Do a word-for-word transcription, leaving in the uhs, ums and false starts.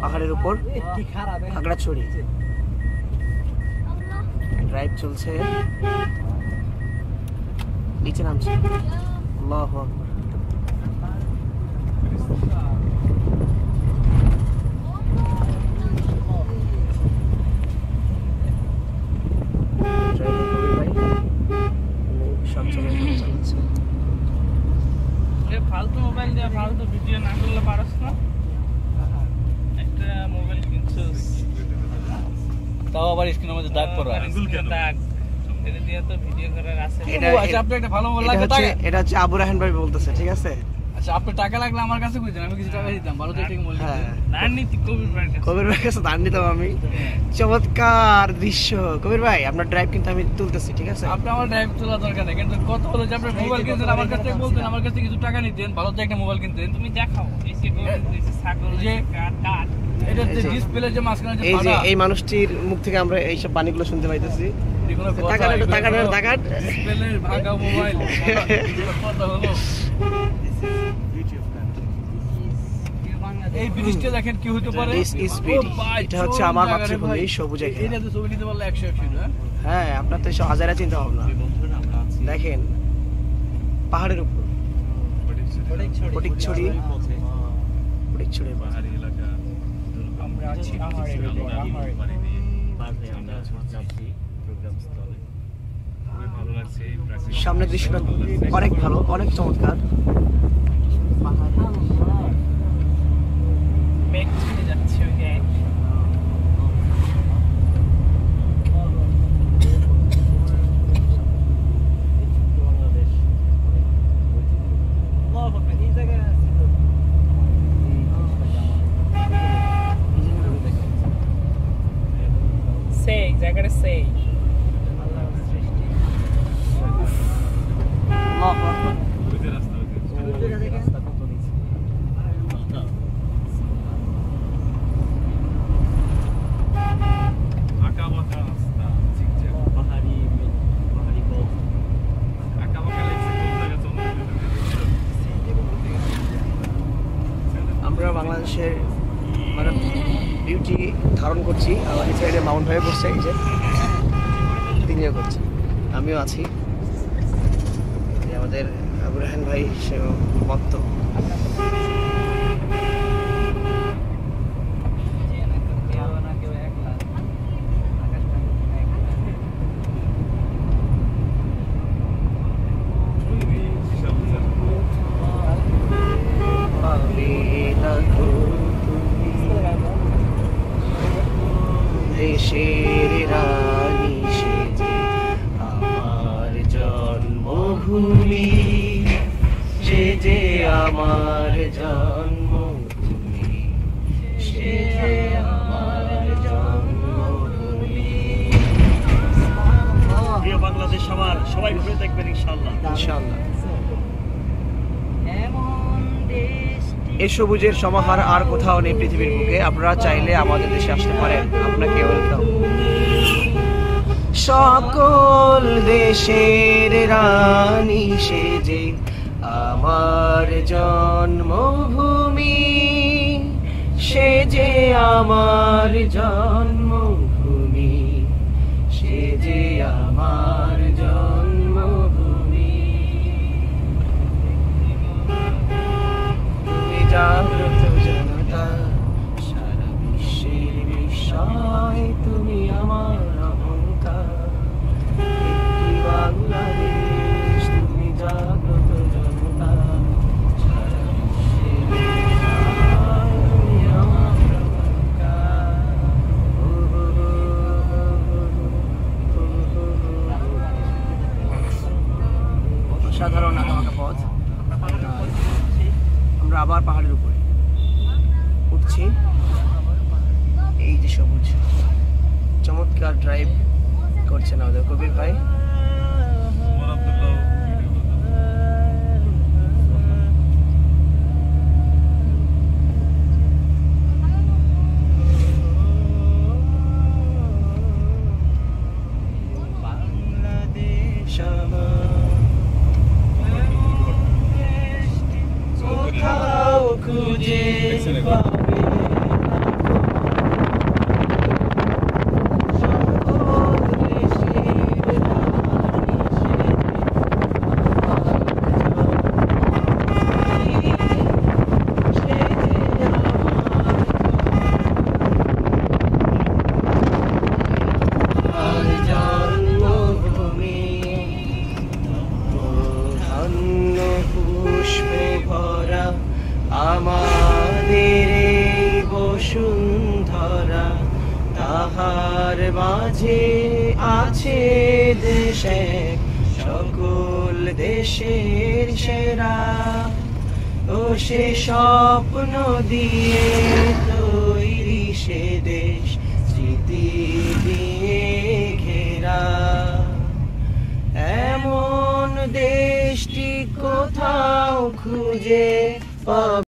পাহাড়ের উপর খাগড়াছড়ি ড্রাইভ চলছে, নিচে নামছে। আল্লাহু আকবার। ফালতু মোবাইল দিয়ে ফালতু ভিডিও না করলে পারস না? একটা মোবাইল কিনছিস তাও আবার স্ক্রিনের মধ্যে দাগ পড়া, দাগ এটা দিয়ে তো ভিডিও করার আছে। এটা আচ্ছা আপনি একটা ভালো মোবাইল লাগবে, এটা হচ্ছে আবু রাহান ভাই বলতেছে, ঠিক আছে? আচ্ছা আপনি টাকা লাগলে আমার কাছে কইতেন, আমি কিছু টাকা দিতাম, ভালো দেখে মোবাইল। হ্যাঁ নারনীতি কবির ভাই কাছে, কবির ভাই কাছে দান নিতাম আমি। চমৎকার দৃশ্য কবির ভাই, আপনার ড্রাইভ কিন্তু আমি তুলতেছি, ঠিক আছে? আপনি আমার ড্রাইভ তোলা দরকার নেই, কিন্তু কত হলো যে আপনি মোবাইল কিনতেন আমার কাছে বলতেন, আমার কাছে কিছু টাকা নিতেন, ভালো দেখে একটা মোবাইল কিনতেন। তুমি দেখাও এই যে এই যে ছাগল যে কাট এটা যে ডিসপ্লে যে মাঝখানে যে এই যে এই মানুষটির মুখ থেকে আমরা এই সব বাণীগুলো শুনতে পাইতেছি। টাকা টাকা টাকা ডিসপ্লের ভাঙা মোবাইল কত হলো। এই ব্রিজটা দেখেন কি হতে পারে, এটা হচ্ছে আমার মাতৃভূমি সবুজ। এটা তো ছবি নিতে পারলে একশো একশো। হ্যাঁ আপনার তো এসব হাজারা চিন্তা ভাবনা। দেখেন পাহাড়ের উপর ফটিকছড়ি, ফটিকছড়ি পাহাড়ি এলাকা। আমরা আছি আমার এই সামনের দৃশ্যটা অনেক ভালো, অনেক চমৎকার। মেঘ চলে যাচ্ছে ওই যে সেই জায়গাটা সেই আমরা বাংলাদেশের মানে বিউটি ধারণ করছি। আমার এই সাইডে মাউন্ট ভাই করছে, এই যে তিনিও করছে, আমিও আছি। আমাদের আবু রাহান ভাই সে ভক্ত। দেশের রানী সেজে আমার জন্মভূমি, সেজে আমার জন্মভূমি, সেজে আমার জন্মভূমি। প্রিয় বাংলাদেশ আমার, সবাই ঘুরে দেখবেন ইনশাআল্লাহ ইনশাআল্লাহ। এই সবুজের সমাহার আর কোথাও নেই পৃথিবীর বুকে। আপনারা চাইলে আমাদের দেশে আসতে পারেন, আপনাকে ওয়েলকাম। সকল দেশের রানী সেজে আমার জন্মভূমি, সেজে আমার জন্মভূমি, সেজে আমার জন্মভূমি। জাগ্রত জনতা, সারা বিশ্বের বিষয় তুমি আমার অহংকার। একটি বাংলাদেশ, তুমি জাগ্রত জনতা, সারা বিশ্বের বিষয় তুমি আমার অহংকার। অসাধারণ আঁকাবাঁকা পথ। আমরা আবার পাহাড়ের উপরে উঠছি। এই যে সবুজ, চমৎকার ড্রাইভ করছেন আমাদের কবির ভাই। বাংলাদেশ কোথাও খুঁজে পাবে অন্য পুষ্পে ভরা আমাদের এই বসুন্ধরা, তাহার মাঝে আছে দেশ এক, সকল দেশের সেরা। ও সে স্বপ্ন দিয়ে তৈরি সে দেশ, স্মৃতি দিয়ে ঘেরা। এমন দেশটি কোথাও খুঁজে পাবে